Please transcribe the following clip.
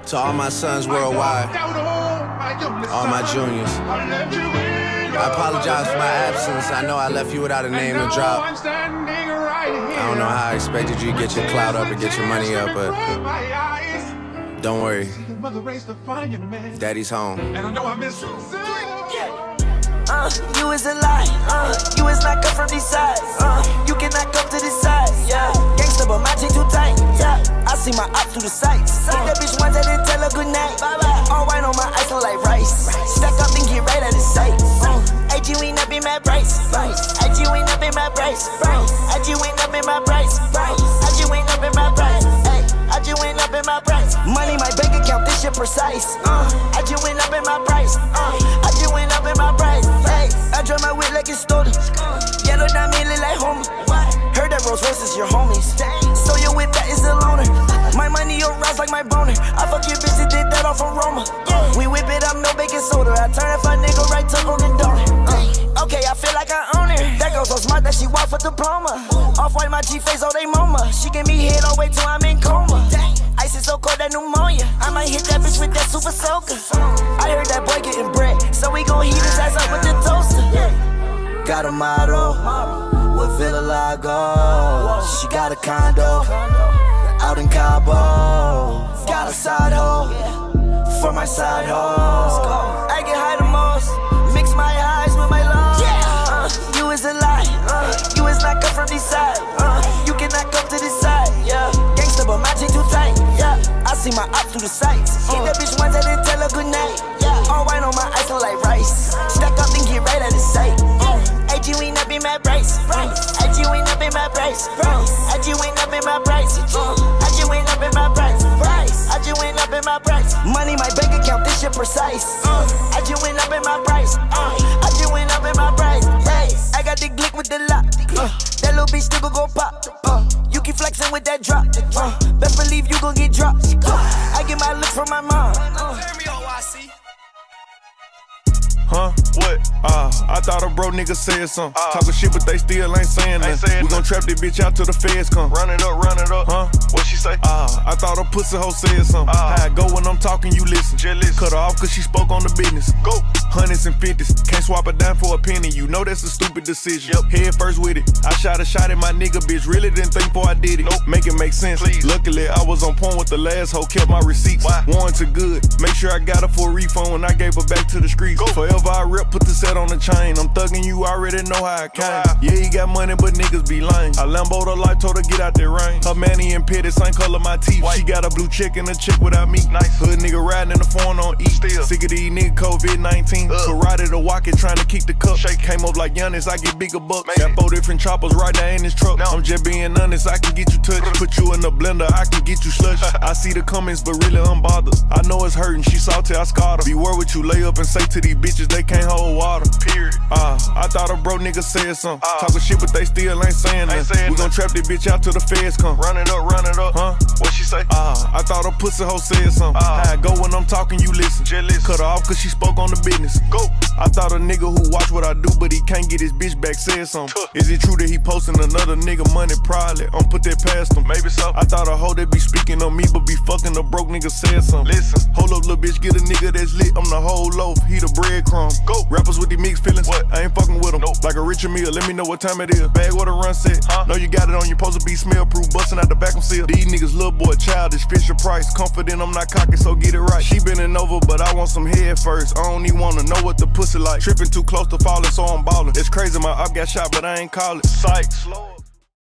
To all my sons worldwide, all my juniors, I apologize for my absence. I know I left you without a name to drop. I don't know how I expected you to get your clout up and get your money up, but don't worry, Daddy's home. You is a lie, you is not come from these sides, you cannot come to this side, yeah. Gangsta, but my chain too tight, yeah. I see my ops through the sights. Hit that bitch once, I didn't tell her good night. All white on my ice, look like rice. Stack up and get right out of sight. AG ain't up in my price. AG ain't up in my price. AG ain't up in my price. AG ain't up in my price. AG ain't up in my price. Money, my bank account, this shit precise. AG ain't up in my price. AG ain't up in my price. I drive my whip like it's stolen. Yellow diamond look like Homer. Heard that Rolls Royce is your homies. So your whip that is a loaner. My money will rise like my boner. I fuck your bitch that did that off from Roma. We whip it up, no baking soda. I turn if a nigga right to on the donor. Okay, I feel like I own her. That girl so smart that she walk for diploma. Off-white my G-face, oh they mama. She give me head all the way till I'm in coma. Ice is so cold that pneumonia. I might hit that bitch with that super soaker. I heard that boy getting bread, so we gon' heat his ass up with the toaster. Got a model with Villa Lago. She got a condo out in Cabo. Got a side hoe for my side hoe. I get high the most, mix my highs with my lows. You is a lie, you is not come from this side. You cannot come to this side, yeah. Gangsta, but my chain too tight, yeah. I see my ops through the sights. Hit that bitch once, I didn't tell her good night, yeah. All white on my ice, look like rice. Stack up and get right out of sight. AG ain't up in my price. AG ain't up in my price. AG ain't up in my price. AG ain't up in my price. AG ain't up in my price. Money, my bank account, this shit precise. AG ain't up in my price. AG ain't up in my price. I got the glick with the lock. That little bitch still gon' pop. You keep flexing with that drop. Best believe you gon' get dropped. I get my look from my mom. Huh? What? I thought a bro nigga said something. Talking shit, but they still ain't saying nothing. We gon' trap this bitch out till the feds come. Run it up, huh? What she say? I thought a pussy hoe said something. How I go when I'm talking, you listen. Cut her off cause she spoke on the business. Go. Hundreds and fifties, can't swap a dime for a penny. You know that's a stupid decision. Head first with it. I shot a shot at my nigga, bitch. Really didn't think before I did it. Make it make sense. Please. Luckily, I was on point with the last hoe. Kept my receipts. Warranted good. Make sure I got her for a refund when I gave her back to the streets. Forever I rep, put the set on the chain. I'm thugging, you already know how I came. Yeah, he got money, but niggas be lame. I Lambo'd her life, told her get out that rain. Her manny and petty, same color my teeth. She got a blue chick and a chick without me. Hood nigga riding in the phone on E. Sick of these niggas COVID-19. Karate to walk it, trying to keep the cup. Came up like Giannis, I get bigger bucks. Got 4 different choppers right there in this truck. I'm just being honest, I can get you touched. Put you in the blender, I can get you slush. I see the comments, but really unbothered. I know it's hurting, she salty, I scarred her. Beware what you lay up and say to these bitches, they can't hold water. Period. I thought a bro nigga said something. Talking shit, but they still ain't saying nothing. We gon' trap this bitch out till the feds come. Run it up, huh? What she say? I thought a pussy hoe said something. How I go when I'm talking, you listen. Cut her off cause she spoke on the business. Go. I thought a nigga who watch what I do, but he can't get his bitch back said something. Is it true that he posting another nigga money? Probably. I'm put that past him. Maybe so. I thought a hoe that be speaking on me, but be fucking a broke nigga said something. Listen. Hold up, little bitch, get a nigga that's lit. I'm the whole loaf. He the breadcrumb. Go. Rappers with these mixed feelings. What? I ain't fucking with them. Nope. Like a Richard Mille, let me know what time it is. Bag what a run set. Know you got it on, you supposed to be smell proof. Busting out the vacuum seal. These niggas little boy childish, Fisher Price. Confident I'm not cocky, so get it right. She bending over, but I want some head first. I don't even wanna know what the pussy like. Tripping too close to falling, so I'm ballin'. It's crazy, my op got shot, but I ain't call it. Psych. Slow up.